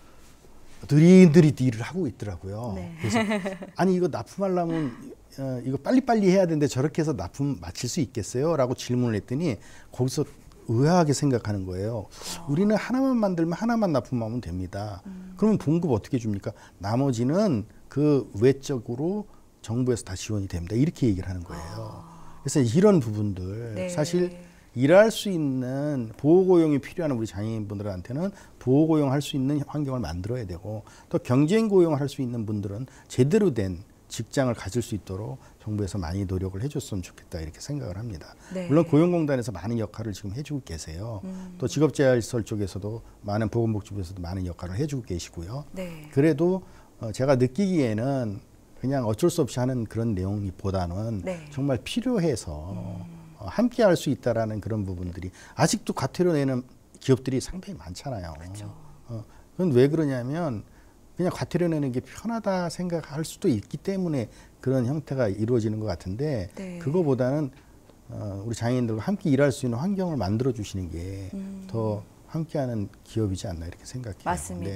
느릿느릿 일을 하고 있더라고요. 네. 그래서 아니 이거 납품하려면 이거 빨리빨리 해야 되는데 저렇게 해서 납품 마칠 수 있겠어요? 라고 질문을 했더니 거기서 의아하게 생각하는 거예요. 우리는 하나만 만들면 하나만 납품하면 됩니다. 그러면 봉급 어떻게 줍니까? 나머지는 그 외적으로 정부에서 다 지원이 됩니다. 이렇게 얘기를 하는 거예요. 그래서 이런 부분들 네. 사실 일할 수 있는 보호고용이 필요한 우리 장애인분들한테는 보호고용 할 수 있는 환경을 만들어야 되고 또 경쟁 고용을 할 수 있는 분들은 제대로 된 직장을 가질 수 있도록 정부에서 많이 노력을 해줬으면 좋겠다 이렇게 생각을 합니다. 네. 물론 고용공단에서 많은 역할을 지금 해주고 계세요. 또 직업재활시설 쪽에서도 많은 보건복지부에서도 많은 역할을 해주고 계시고요. 네. 그래도 제가 느끼기에는 그냥 어쩔 수 없이 하는 그런 내용보다는 네. 정말 필요해서 함께 할 수 있다라는 그런 부분들이 아직도 과태료 내는 기업들이 상당히 많잖아요. 그렇죠. 그건 왜 그러냐면 그냥 과태료 내는 게 편하다 생각할 수도 있기 때문에 그런 형태가 이루어지는 것 같은데 네. 그거보다는 우리 장애인들과 함께 일할 수 있는 환경을 만들어 주시는 게 더 함께하는 기업이지 않나 이렇게 생각해요. 맞습니다. 네.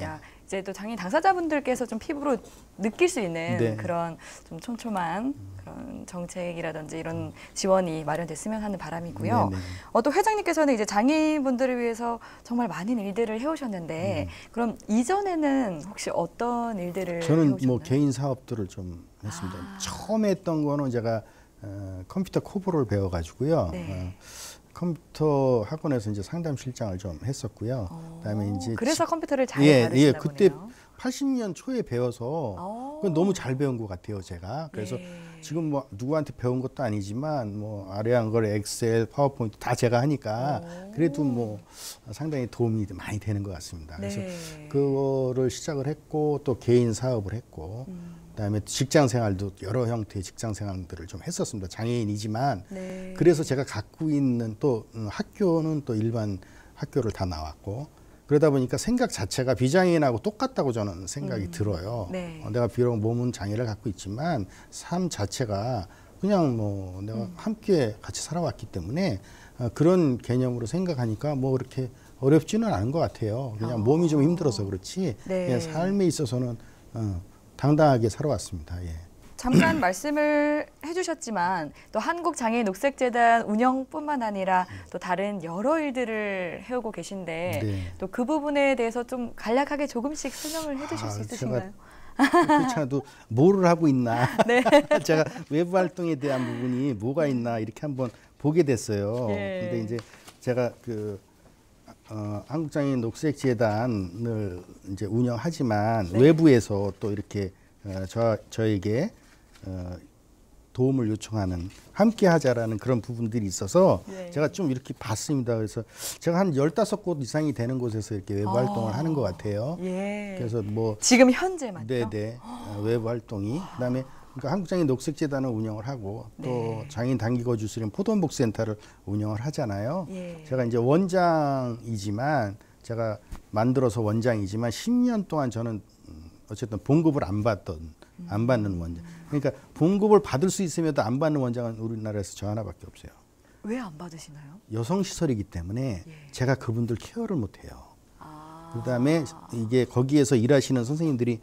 이제 또 장애인 당사자분들께서 좀 피부로 느낄 수 있는 네. 그런 좀 촘촘한 그런 정책이라든지 이런 지원이 마련됐으면 하는 바람이고요. 네네. 또 회장님께서는 이제 장애인분들을 위해서 정말 많은 일들을 해오셨는데 그럼 이전에는 혹시 어떤 일들을 저는 해오셨나요? 뭐 개인 사업들을 좀 했습니다. 처음에 했던 거는 제가 컴퓨터 코보를 배워가지고요. 네. 컴퓨터 학원에서 이제 상담실장을 좀 했었고요. 그다음에 이제 그래서 컴퓨터를 잘 예, 다루시나 그때 보네요. 80년 초에 배워서 그건 너무 잘 배운 것 같아요, 제가. 그래서 예. 지금 뭐 누구한테 배운 것도 아니지만 뭐 아래한 걸 엑셀, 파워포인트 다 제가 하니까 그래도 뭐 상당히 도움이 많이 되는 것 같습니다. 그래서 네. 그거를 시작을 했고 또 개인 사업을 했고 그다음에 직장 생활도 여러 형태의 직장 생활들을 좀 했었습니다. 장애인이지만 네. 그래서 제가 갖고 있는 또 학교는 또 일반 학교를 다 나왔고 그러다 보니까 생각 자체가 비장애인하고 똑같다고 저는 생각이 들어요. 네. 내가 비록 몸은 장애를 갖고 있지만 삶 자체가 그냥 뭐 내가 함께 같이 살아왔기 때문에 그런 개념으로 생각하니까 뭐 그렇게 어렵지는 않은 것 같아요. 그냥 몸이 좀 힘들어서 그렇지 네. 그냥 삶에 있어서는 당당하게 살아왔습니다. 예. 잠깐 말씀을 해주셨지만 또 한국장애인녹색재단 운영뿐만 아니라 또 다른 여러 일들을 해오고 계신데 네. 또 그 부분에 대해서 좀 간략하게 조금씩 설명을 해주실 수 있으신가요? 그렇잖아도 뭐를 하고 있나 네. 제가 외부 활동에 대한 부분이 뭐가 있나 이렇게 한번 보게 됐어요. 예. 근데 이제 제가 한국장애인 녹색재단을 이제 운영하지만 네. 외부에서 또 이렇게 저에게 도움을 요청하는 함께 하자라는 그런 부분들이 있어서 네. 제가 좀 이렇게 봤습니다. 그래서 제가 한 15곳 이상이 되는 곳에서 이렇게 외부 활동을 하는 것 같아요. 예. 그래서 뭐 지금 현재 맞죠? 네네 외부 활동이 그다음에 그러니까 한국장애인 녹색재단을 운영을 하고 또 네. 장애인 단기거주 수련 포동복센터를 운영을 하잖아요. 예. 제가 이제 원장이지만 제가 만들어서 원장이지만 10년 동안 저는 어쨌든 봉급을 안 받는 원장. 그러니까 봉급을 받을 수 있음에도 안 받는 원장은 우리나라에서 저 하나밖에 없어요. 왜 안 받으시나요? 여성 시설이기 때문에 예. 제가 그분들 케어를 못 해요. 아. 그다음에 이게 거기에서 일하시는 선생님들이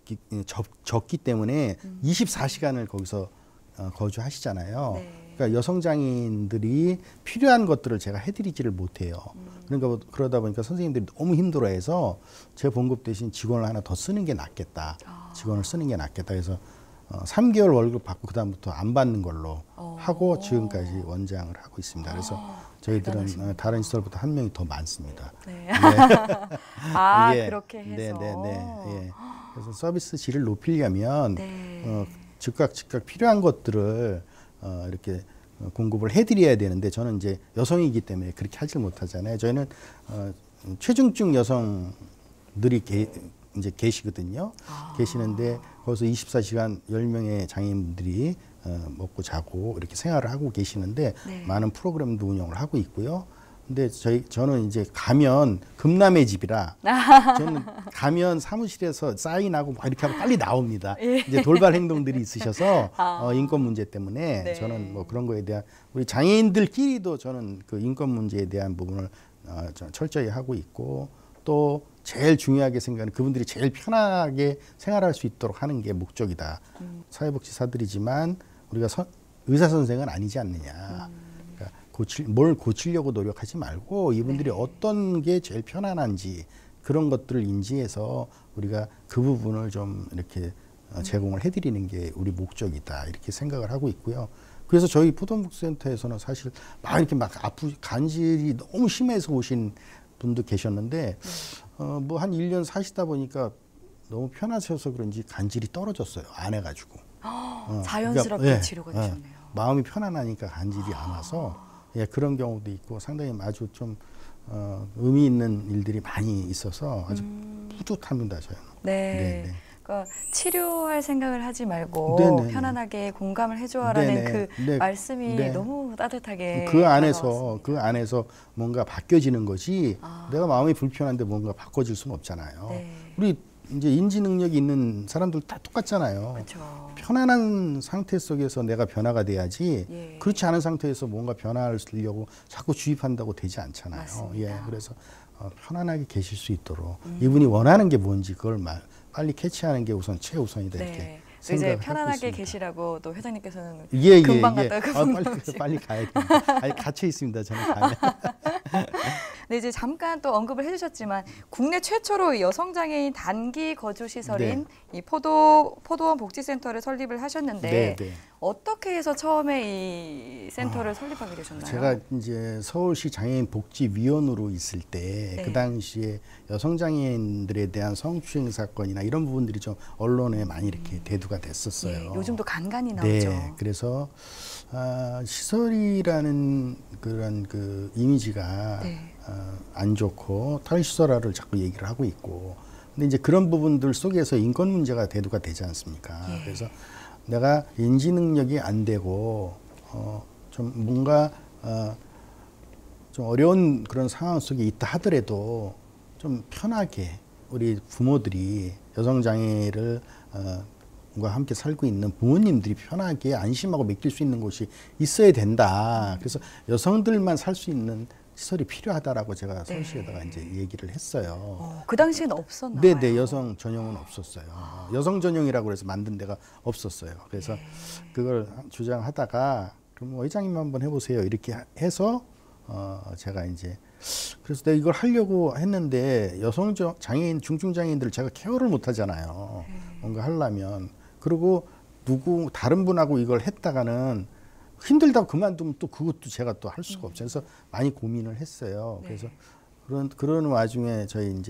적기 때문에 24시간을 거기서 거주하시잖아요. 네. 그러니까 여성 장애인들이 필요한 것들을 제가 해드리지를 못해요. 그러니까 그러다 보니까 선생님들이 너무 힘들어해서 제 봉급 대신 직원을 하나 더 쓰는 게 낫겠다. 직원을 쓰는 게 낫겠다. 그래서 3개월 월급 받고 그다음부터 안 받는 걸로 하고 지금까지 원장을 하고 있습니다. 그래서 저희들은 대단하십니다. 다른 시설보다 한 명이 더 많습니다. 네. 네. 아 예. 그렇게 해서. 예. 그래서 서비스 질을 높이려면 네. 즉각 필요한 것들을 이렇게 공급을 해드려야 되는데 저는 이제 여성이기 때문에 그렇게 하질 못하잖아요. 저희는 최중증 여성들이 이제 계시거든요. 계시는데 거기서 24시간 10명의 장애인분들이 먹고 자고 이렇게 생활을 하고 계시는데 네. 많은 프로그램도 운영을 하고 있고요. 근데 저는 이제 가면 금남의 집이라 저는 가면 사무실에서 사인하고 막 이렇게 하고 빨리 나옵니다. 예. 이제 돌발 행동들이 있으셔서 인권 문제 때문에 네. 저는 뭐 그런 거에 대한 우리 장애인들끼리도 저는 그 인권 문제에 대한 부분을 철저히 하고 있고 또 제일 중요하게 생각하는 그분들이 제일 편하게 생활할 수 있도록 하는 게 목적이다. 사회복지사들이지만 우리가 의사 선생은 아니지 않느냐. 그러니까 뭘 고치려고 노력하지 말고 이분들이 네. 어떤 게 제일 편안한지 그런 것들을 인지해서 우리가 그 부분을 좀 이렇게 제공을 해드리는 게 우리 목적이다 이렇게 생각을 하고 있고요. 그래서 저희 포동복센터에서는 사실 막 이렇게 막 간질이 너무 심해서 오신 분도 계셨는데 뭐 한 1년 사시다 보니까 너무 편하셔서 그런지 간질이 떨어졌어요. 안 해가지고. 자연스럽게 그러니까, 치료가 되셨네요. 마음이 편안하니까 간질이 안 와서 그런 경우도 있고 상당히 아주 좀 의미 있는 일들이 많이 있어서 아주 뿌듯합니다. 저는. 네. 네. 그러니까 치료할 생각을 하지 말고 네네네. 편안하게 공감을 해줘라는 네네. 그 네. 말씀이 네. 너무 따뜻하게 그 안에서 다가왔습니다. 그 안에서 뭔가 바뀌어지는 거지 내가 마음이 불편한데 뭔가 바꿔질 수는 없잖아요. 네. 우리 이제 인지 능력이 있는 사람들 다 똑같잖아요. 그렇죠. 편안한 상태 속에서 내가 변화가 돼야지 예. 그렇지 않은 상태에서 뭔가 변화를 쓰려고 자꾸 주입한다고 되지 않잖아요. 맞습니다. 예, 그래서 편안하게 계실 수 있도록 이분이 원하는 게 뭔지 그걸 빨리 캐치하는 게 우선 최우선이다 이렇게 네. 이제 생각을 편안하게 하고 있습니다. 계시라고 또 회장님께서는 예, 금방 예, 예. 갔다가 금방 빨리 가야 됩니다. 아니, 갇혀 있습니다. 저는 가면. 네, 이제 잠깐 또 언급을 해주셨지만 국내 최초로 여성 장애인 단기 거주 시설인 이 포도원 복지센터를 설립을 하셨는데 네, 네. 어떻게 해서 처음에 이 센터를 설립하게 되셨나요? 제가 이제 서울시 장애인 복지위원으로 있을 때 그 네. 당시에 여성 장애인들에 대한 성추행 사건이나 이런 부분들이 좀 언론에 많이 이렇게 대두가 됐었어요. 예, 요즘도 간간히 나오죠. 네, 그래서 시설이라는 그런 그 이미지가 네. 안 좋고 탈시설화를 자꾸 얘기를 하고 있고, 근데 이제 그런 부분들 속에서 인권 문제가 대두가 되지 않습니까? 예. 그래서 내가 인지 능력이 안 되고 좀 뭔가 좀 어려운 그런 상황 속에 있다 하더라도 좀 편하게 우리 부모들이 여성 장애를 과 함께 살고 있는 부모님들이 편하게 안심하고 맡길 수 있는 곳이 있어야 된다. 그래서 여성들만 살 수 있는 시설이 필요하다라고 제가 서울시에다가 이제 얘기를 했어요. 그 당시에는 없었나요? 네, 네, 여성 전용은 없었어요. 여성 전용이라고 해서 만든 데가 없었어요. 그래서 그걸 주장하다가 그럼 회장님 한번 해보세요. 이렇게 해서 제가 이제 그래서 내가 이걸 하려고 했는데 여성 장애인, 중증 장애인들을 제가 케어를 못 하잖아요. 뭔가 하려면. 그리고 다른 분하고 이걸 했다가는 힘들다고 그만두면 또 그것도 제가 또 할 수가 없어요. 그래서 많이 고민을 했어요. 그래서 그런 와중에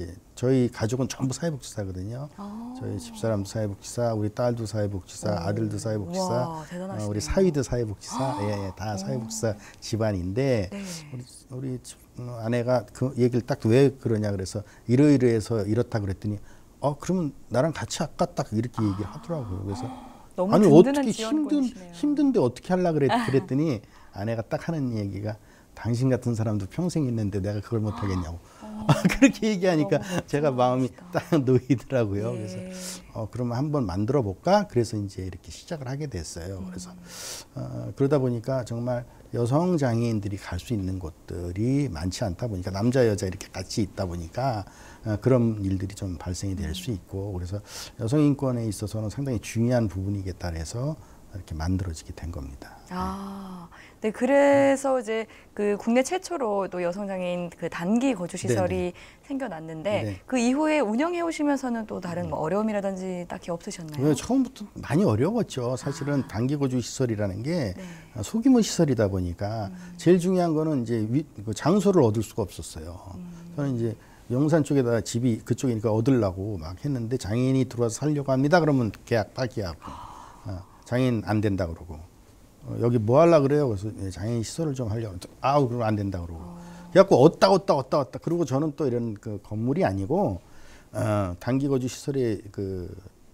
저희 가족은 전부 사회복지사거든요. 저희 집사람도 사회복지사, 우리 딸도 사회복지사, 아들도 사회복지사, 와, 대단하시네요. 우리 사위도 사회복지사, 예, 다 사회복지사 집안인데 네. 우리 아내가 그 얘기를 딱 왜 그러냐 그래서 이러이러해서 이렇다 그랬더니 그러면 나랑 같이 할까 딱 이렇게 얘기를 하더라고요. 그래서 너무 아니 든든한 어떻게 지원군이시네요. 힘든데 어떻게 하려 그랬더니 아내가 딱 하는 얘기가 당신 같은 사람도 평생 있는데 내가 그걸 못 하겠냐고. 그렇게 얘기하니까 제가 마음이 딱 놓이더라고요. 예. 그래서 그러면 한번 만들어 볼까? 그래서 이제 이렇게 시작을 하게 됐어요. 그래서 그러다 보니까 정말 여성 장애인들이 갈 수 있는 곳들이 많지 않다 보니까 남자 여자 이렇게 같이 있다 보니까 그런 일들이 좀 발생이 될 수 있고, 그래서 여성 인권에 있어서는 상당히 중요한 부분이겠다 해서 이렇게 만들어지게 된 겁니다. 네, 그래서 이제 그 국내 최초로 또 여성장애인 그 단기 거주 시설이 생겨났는데 네. 그 이후에 운영해 오시면서는 또 다른 뭐 어려움이라든지 딱히 없으셨나요? 처음부터 많이 어려웠죠. 사실은 단기 거주 시설이라는 게 네. 소규모 시설이다 보니까 제일 중요한 거는 이제 그 장소를 얻을 수가 없었어요. 저는 이제 용산 쪽에다가 집이 그쪽이니까 얻으려고 막 했는데 장애인이 들어와서 살려고 합니다. 그러면 계약 파기하고 장애인 안 된다 그러고 여기 뭐 하려 그래요? 그래서 장애인 시설을 좀 하려고 그럼 안 된다 그러고 그래갖고 얻다 그리고 저는 또 이런 그 건물이 아니고 단기 거주 시설의 그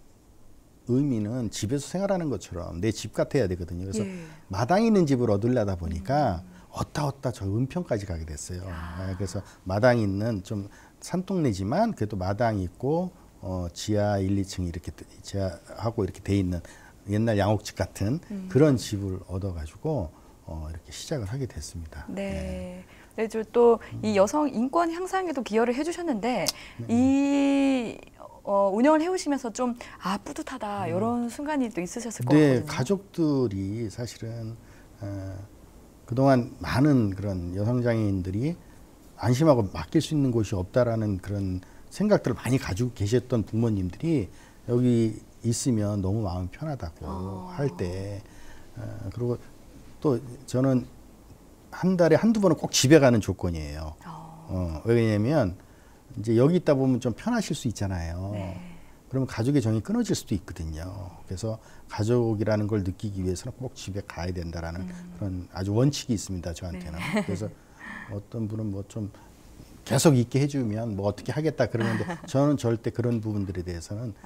의미는 집에서 생활하는 것처럼 내 집 같아야 되거든요. 그래서 마당 있는 집을 얻으려다 보니까 얻다 저 은평까지 가게 됐어요. 그래서 마당 있는 좀 산동네지만 그래도 마당 있고 지하 1, 2층 이렇게 지하하고 이렇게 돼 있는 옛날 양옥집 같은 그런 집을 얻어가지고 이렇게 시작을 하게 됐습니다. 네. 네, 또 이 여성 인권 향상에도 기여를 해주셨는데 이 운영을 해오시면서 좀 뿌듯하다 이런 순간이 또 있으셨을 것 같거든요. 네, 가족들이 사실은 그동안 많은 그런 여성 장애인들이 안심하고 맡길 수 있는 곳이 없다라는 그런 생각들을 많이 가지고 계셨던 부모님들이 여기 있으면 너무 마음이 편하다고 할 때 그리고 또 저는 한 달에 한두 번은 꼭 집에 가는 조건이에요. 왜냐면 이제 여기 있다 보면 좀 편하실 수 있잖아요. 네. 그러면 가족의 정이 끊어질 수도 있거든요. 그래서 가족이라는 걸 느끼기 위해서는 꼭 집에 가야 된다라는 그런 아주 원칙이 있습니다. 저한테는. 그래서 어떤 분은 뭐 좀 계속 있게 해주면 뭐 어떻게 하겠다 그러는데 저는 절대 그런 부분들에 대해서는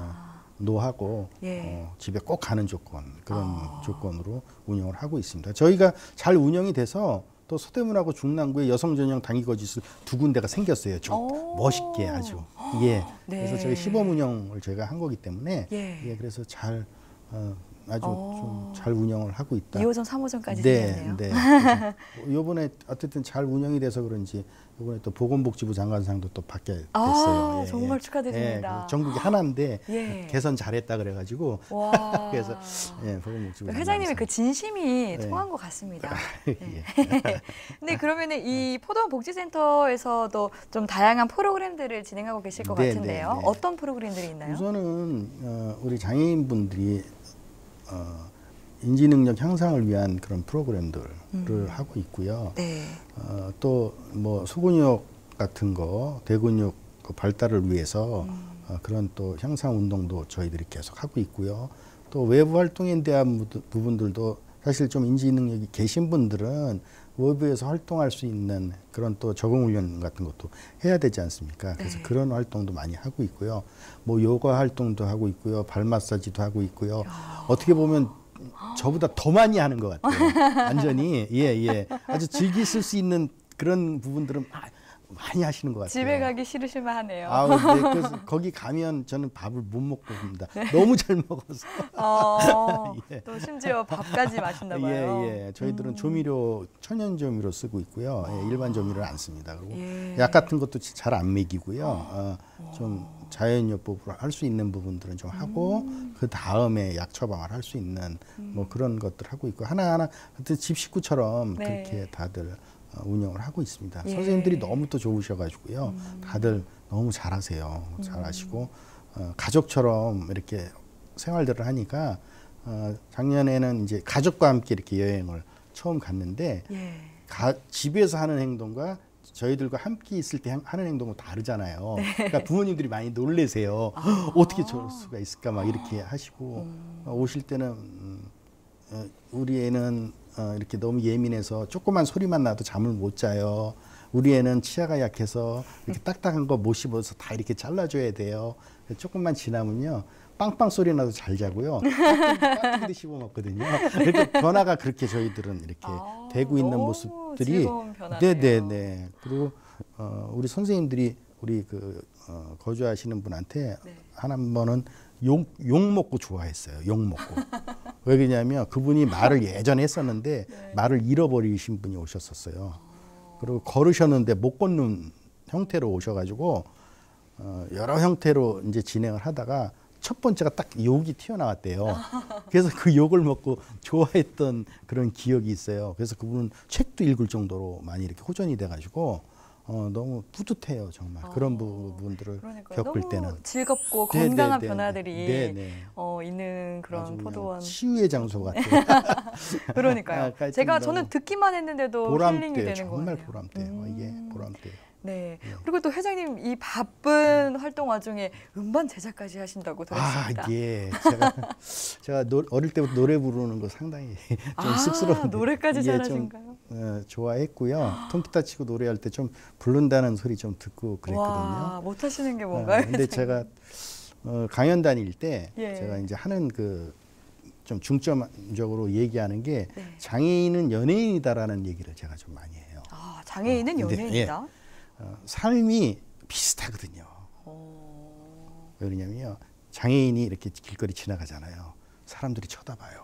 노하고 집에 꼭 가는 조건 그런 조건으로 운영을 하고 있습니다. 저희가 잘 운영이 돼서 또 서대문하고 중랑구에 여성 전용 단기 거주시설 2군데가 생겼어요. 좀 멋있게 아주. 예. 네. 그래서 저희 시범 운영을 저희가 한 거기 때문에 예. 예, 그래서 잘 아주 좀 잘 운영을 하고 있다. 2호점, 3호점까지 네, 생겼네요. 네. 이번에 어쨌든 잘 운영이 돼서 그런지 이번에 또 보건복지부 장관상도 또 받게 됐어요. 아, 예, 정말 예. 축하드립니다. 예, 전국이 하나인데 예. 개선 잘했다 그래가지고 와. 그래서 예, 보건복지부 회장님의 그 진심이 네. 통한 것 같습니다. 예. 근데 그러면은 이 포동복지센터에서도 좀 다양한 프로그램들을 진행하고 계실 것 네, 같은데요. 네, 네. 어떤 프로그램들이 있나요? 우선은 우리 장애인분들이 인지능력 향상을 위한 그런 프로그램들을 하고 있고요. 네. 또 뭐 소근육 같은 거, 대근육 그 발달을 위해서 그런 또 향상 운동도 저희들이 계속 하고 있고요. 또 외부 활동에 대한 부분들도 사실 좀 인지 능력이 계신 분들은 외부에서 활동할 수 있는 그런 또 적응 훈련 같은 것도 해야 되지 않습니까? 그래서 네. 그런 활동도 많이 하고 있고요. 뭐 요가 활동도 하고 있고요. 발 마사지도 하고 있고요. 어떻게 보면 저보다 더 많이 하는 것 같아요. 완전히 예. 아주 즐기실 수 있는 그런 부분들은 많이 하시는 것 같아요. 집에 가기 싫으실만 하네요. 네. 그래서 거기 가면 저는 밥을 못 먹고 옵니다. 너무 잘 먹어서. 예. 또 심지어 밥까지 마신다 봐요. 예. 저희들은 조미료, 천연 조미료 쓰고 있고요. 예, 일반 조미료를 안 씁니다. 그리고 예. 약 같은 것도 잘 안 먹이고요. 좀 자연요법으로 할 수 있는 부분들은 좀 하고 그 다음에 약 처방을 할 수 있는 뭐 그런 것들 하고 있고 하나하나 하여튼 집 식구처럼 네. 그렇게 다들 운영을 하고 있습니다. 예. 선생님들이 너무 또 좋으셔가지고요. 다들 너무 잘하세요. 잘하시고 가족처럼 이렇게 생활들을 하니까 작년에는 이제 가족과 함께 이렇게 여행을 처음 갔는데 예. 집에서 하는 행동과 저희들과 함께 있을 때 하는 행동은 다르잖아요. 그러니까 부모님들이 많이 놀래세요. 어떻게 저럴 수가 있을까 막 이렇게 하시고 오실 때는 우리 애는 이렇게 너무 예민해서 조그만 소리만 나도 잠을 못 자요. 우리 애는 치아가 약해서 이렇게 딱딱한 거 못 씹어서 다 이렇게 잘라줘야 돼요. 조금만 지나면요. 빵빵 소리 나도 잘 자고요. 깍두기도 씹어 먹거든요. 그러니까 변화가 그렇게 저희들은 이렇게 되고 있는 너무 모습들이 즐거운 변화네요. 네네네. 그리고 우리 선생님들이 우리 그 거주하시는 분한테 네. 한 번은 욕 먹고 좋아했어요. 욕 먹고. 왜 그러냐면 그분이 말을 예전에 했었는데 네. 말을 잃어버리신 분이 오셨었어요. 그리고 걸으셨는데 못 걷는 형태로 오셔가지고 여러 형태로 이제 진행을 하다가 첫 번째가 딱 욕이 튀어나왔대요. 그래서 그 욕을 먹고 좋아했던 그런 기억이 있어요. 그래서 그분은 책도 읽을 정도로 많이 이렇게 호전이 돼가지고 너무 뿌듯해요, 정말. 그런 부분들을 그러니까요. 겪을 너무 때는. 즐겁고 네, 건강한 네, 네, 변화들이 네. 있는 아주 그런 그냥 포도원. 치유의 장소 같아요. 그러니까요. 하여튼 저는 너무 듣기만 했는데도 힐링이 보람돼요. 되는 정말 거예요. 보람돼요. 이게 보람돼요. 네. 그리고 또 회장님 이 바쁜 활동 와중에 음반 제작까지 하신다고 들었습니다. 예. 제가 어릴 때부터 노래 부르는 거 상당히 좀 쑥스러운데 노래까지 이게 잘하신가요? 좀 좋아했고요. 통기타 치고 노래할 때 좀 부른다는 소리 좀 듣고 그랬거든요. 와, 못 하시는 게 뭔가요? 근데 제가 강연 다닐 때 예. 제가 이제 하는 그 좀 중점적으로 얘기하는 게 네. 장애인은 연예인이다라는 얘기를 제가 좀 많이 해요. 장애인은 근데, 연예인이다. 삶이 비슷하거든요. 왜 그러냐면요. 장애인이 이렇게 길거리 지나가잖아요. 사람들이 쳐다봐요.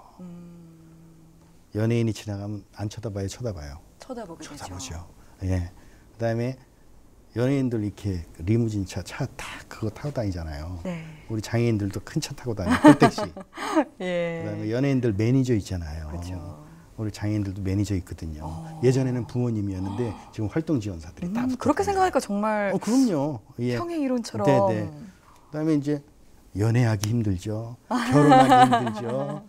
연예인이 지나가면 안 쳐다봐요, 쳐다봐요. 쳐다보게 쳐다보죠. 예. 그다음에 연예인들 이렇게 리무진 차 딱 그거 타고 다니잖아요. 네. 우리 장애인들도 큰 차 타고 다니고 콜택시. 예. 그다음에 연예인들 매니저 있잖아요. 그렇죠. 우리 장애인들도 매니저 있거든요. 예전에는 부모님이었는데 지금 활동 지원사들이 다 그렇게 생각하니까 정말 그럼요. 예. 평행 이론처럼. 네네. 그다음에 이제 연애하기 힘들죠. 결혼하기 힘들죠.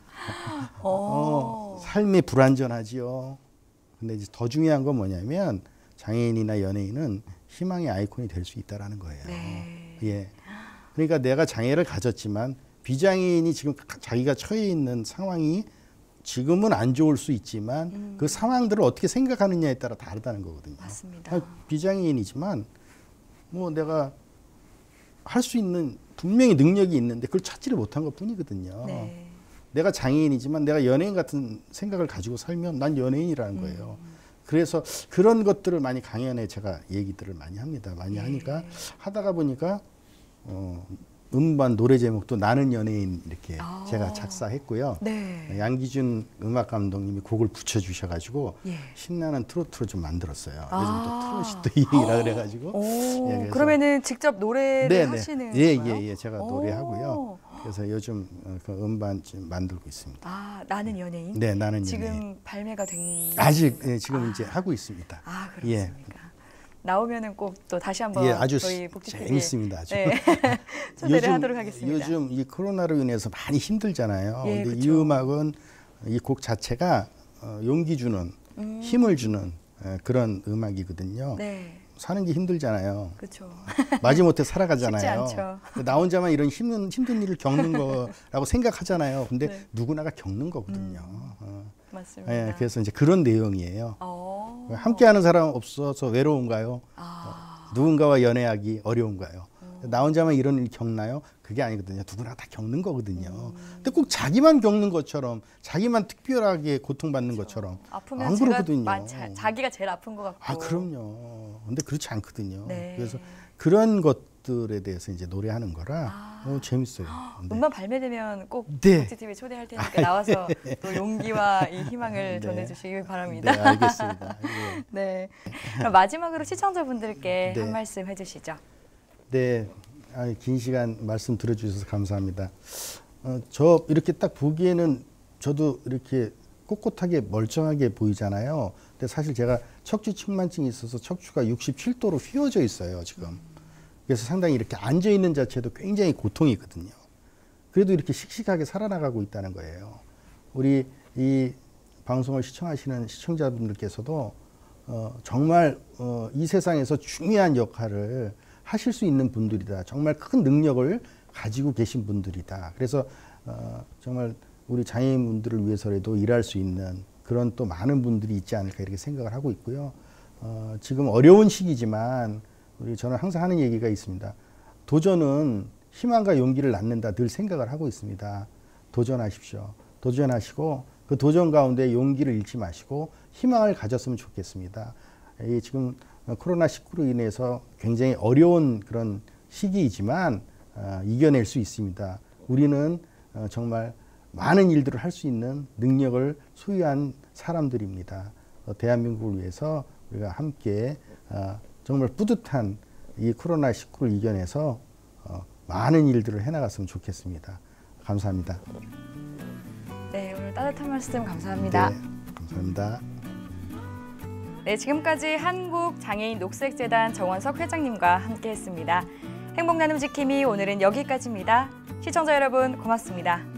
삶이 불안전하지요. 근데 이제 더 중요한 건 뭐냐면 장애인이나 연예인은 희망의 아이콘이 될 수 있다라는 거예요. 네. 예. 그러니까 내가 장애를 가졌지만 비장애인이 지금 자기가 처해 있는 상황이 지금은 안 좋을 수 있지만 그 상황들을 어떻게 생각하느냐에 따라 다르다는 거거든요. 맞습니다. 비장애인이지만 뭐 내가 할 수 있는 분명히 능력이 있는데 그걸 찾지를 못한 것 뿐이거든요. 네. 내가 장애인이지만 내가 연예인 같은 생각을 가지고 살면 난 연예인이라는 거예요. 그래서 그런 것들을 많이 강연에 제가 얘기들을 많이 합니다. 많이 하니까 하다가 보니까 음반 노래 제목도 나는 연예인 이렇게 아. 제가 작사했고요. 네. 양기준 음악 감독님이 곡을 붙여주셔가지고 예. 신나는 트로트를 좀 만들었어요. 요즘 아. 또 트롯이 또 이기라 그래가지고. 오, 예, 그래서 그러면은 직접 노래를 네네. 하시는 예, 건가요? 예, 예. 제가 오. 노래하고요. 그래서 요즘 그 음반 좀 만들고 있습니다. 아, 나는 연예인? 네, 나는 지금 연예인. 발매가 된 아직 지금 이제 하고 있습니다. 아, 예. 그렇습니까? 나오면은 꼭 또 다시 한번 예, 아주 저희 복지TV에 재밌습니다. 아주. 네. 초대를 하도록 하겠습니다. 요즘 이 코로나로 인해서 많이 힘들잖아요. 예, 근데 이 그쵸. 음악은 이 곡 자체가 용기 주는 힘을 주는 그런 음악이거든요. 네, 사는 게 힘들잖아요. 그렇죠. 마지못해 살아가잖아요. 쉽지 않죠. 나 혼자만 이런 힘든 일을 겪는 거라고 생각하잖아요. 근데 네. 누구나가 겪는 거거든요. 맞습니다. 예, 그래서 이제 그런 내용이에요. 함께하는 사람 없어서 외로운가요? 누군가와 연애하기 어려운가요? 나 혼자만 이런 일 겪나요? 그게 아니거든요. 누구나 다 겪는 거거든요. 근데 꼭 자기만 겪는 것처럼, 자기만 특별하게 고통받는 것처럼 아프면 안 제가 그러거든요. 자기가 제일 아픈 것 같고. 아, 그럼요. 근데 그렇지 않거든요. 네. 그래서 그런 것들에 대해서 이제 노래하는 거라 재밌어요. 네. 음반 발매되면 꼭 네. 복지TV에 초대할 테니까 나와서 또 용기와 이 네. 희망을 전해주시기 바랍니다. 네, 알겠습니다. 예. 네. 그럼 마지막으로 시청자분들께 네. 한 말씀 해주시죠. 네, 긴 시간 말씀 들어주셔서 감사합니다. 저 이렇게 딱 보기에는 저도 이렇게 꼿꼿하게 멀쩡하게 보이잖아요. 근데 사실 제가 척추 측만증이 있어서 척추가 67도로 휘어져 있어요, 지금. 그래서 상당히 이렇게 앉아 있는 자체도 굉장히 고통이거든요. 그래도 이렇게 씩씩하게 살아나가고 있다는 거예요. 우리 이 방송을 시청하시는 시청자분들께서도 정말 이 세상에서 중요한 역할을 하실 수 있는 분들이다. 정말 큰 능력을 가지고 계신 분들이다. 그래서 정말 우리 장애인분들을 위해서라도 일할 수 있는 그런 또 많은 분들이 있지 않을까 이렇게 생각을 하고 있고요. 지금 어려운 시기지만 저는 항상 하는 얘기가 있습니다. 도전은 희망과 용기를 낳는다 늘 생각을 하고 있습니다. 도전하십시오. 도전하시고 그 도전 가운데 용기를 잃지 마시고 희망을 가졌으면 좋겠습니다. 지금 코로나19로 인해서 굉장히 어려운 그런 시기이지만 이겨낼 수 있습니다. 우리는 정말 많은 일들을 할 수 있는 능력을 소유한 사람들입니다. 대한민국을 위해서 우리가 함께 정말 뿌듯한 이 코로나19를 이겨내서 많은 일들을 해나갔으면 좋겠습니다. 감사합니다. 네, 오늘 따뜻한 말씀 감사합니다. 네, 감사합니다. 네, 지금까지 한국장애인 녹색재단 정원석 회장님과 함께했습니다. 행복나눔 지킴이 오늘은 여기까지입니다. 시청자 여러분 고맙습니다.